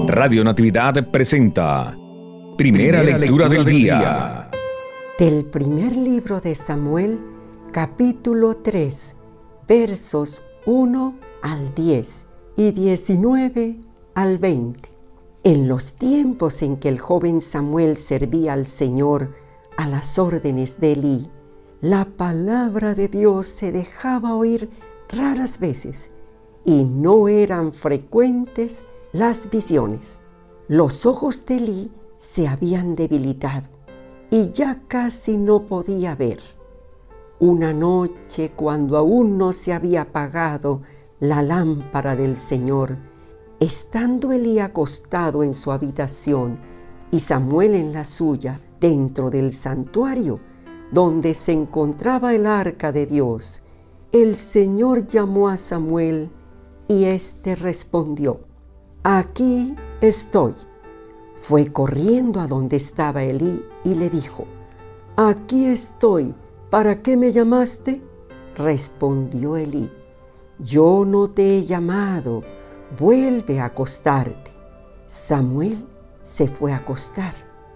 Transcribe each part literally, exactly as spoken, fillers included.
Radio Natividad presenta Primera, Primera lectura, lectura del, del día. día. Del primer libro de Samuel, capítulo tres, versos uno al diez y diecinueve al veinte. En los tiempos en que el joven Samuel servía al Señor a las órdenes de Elí, la palabra de Dios se dejaba oír raras veces y no eran frecuentes las visiones. Los ojos de Elí se habían debilitado y ya casi no podía ver. Una noche, cuando aún no se había apagado la lámpara del Señor, estando Elí acostado en su habitación y Samuel en la suya, dentro del santuario, donde se encontraba el arca de Dios, el Señor llamó a Samuel y éste respondió: «Aquí estoy». Fue corriendo a donde estaba Elí y le dijo: «Aquí estoy, ¿para qué me llamaste?». Respondió Elí: «Yo no te he llamado, vuelve a acostarte». Samuel se fue a acostar.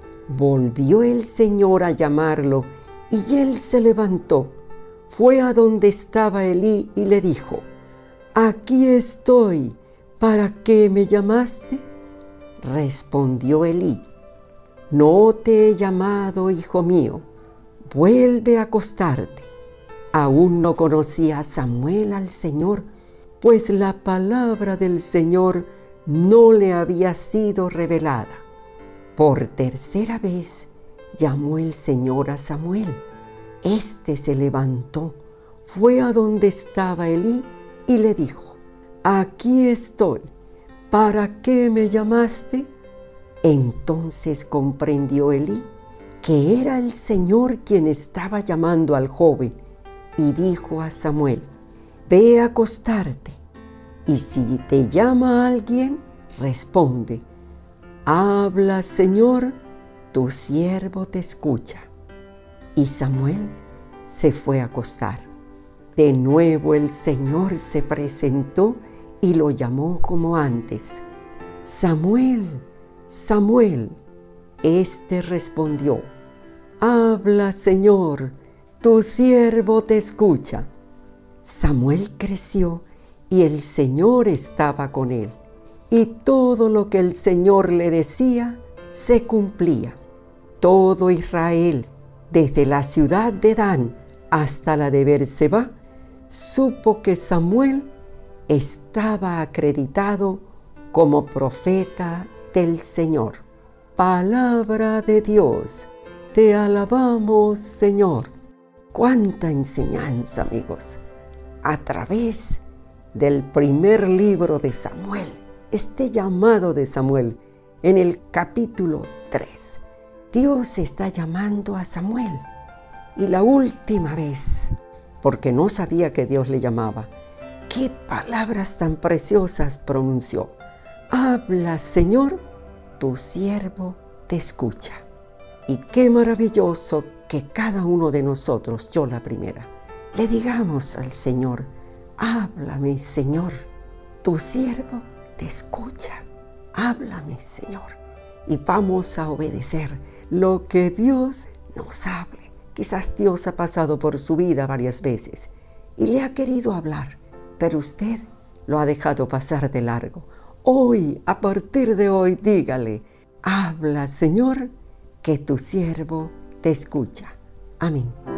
Volvió el Señor a llamarlo y él se levantó. Fue a donde estaba Elí y le dijo: «Aquí estoy, ¿para qué me llamaste?». Respondió Elí: «No te he llamado, hijo mío, vuelve a acostarte». Aún no conocía Samuel al Señor, pues la palabra del Señor no le había sido revelada. Por tercera vez llamó el Señor a Samuel. Este se levantó, fue a donde estaba Elí y le dijo: «Aquí estoy, ¿para qué me llamaste?». Entonces comprendió Elí que era el Señor quien estaba llamando al joven y dijo a Samuel: «Ve a acostarte, y si te llama alguien, responde: Habla, Señor, tu siervo te escucha». Y Samuel se fue a acostar. De nuevo el Señor se presentó y lo llamó como antes: «Samuel, Samuel». Este respondió: «Habla, Señor, tu siervo te escucha». Samuel creció y el Señor estaba con él, y todo lo que el Señor le decía se cumplía. Todo Israel, desde la ciudad de Dan hasta la de Beerseba, supo que Samuel estaba acreditado como profeta del Señor. Palabra de Dios, te alabamos, Señor. Cuánta enseñanza, amigos, a través del primer libro de Samuel, este llamado de Samuel en el capítulo tres. Dios está llamando a Samuel, y la última vez, porque no sabía que Dios le llamaba, qué palabras tan preciosas pronunció: «Habla, Señor, tu siervo te escucha». Y qué maravilloso que cada uno de nosotros, yo la primera, le digamos al Señor: «Háblame, Señor, tu siervo te escucha. Háblame, Señor». Y vamos a obedecer lo que Dios nos hable. Quizás Dios ha pasado por su vida varias veces y le ha querido hablar, pero usted lo ha dejado pasar de largo. Hoy, a partir de hoy, dígale: «Habla, Señor, que tu siervo te escucha». Amén.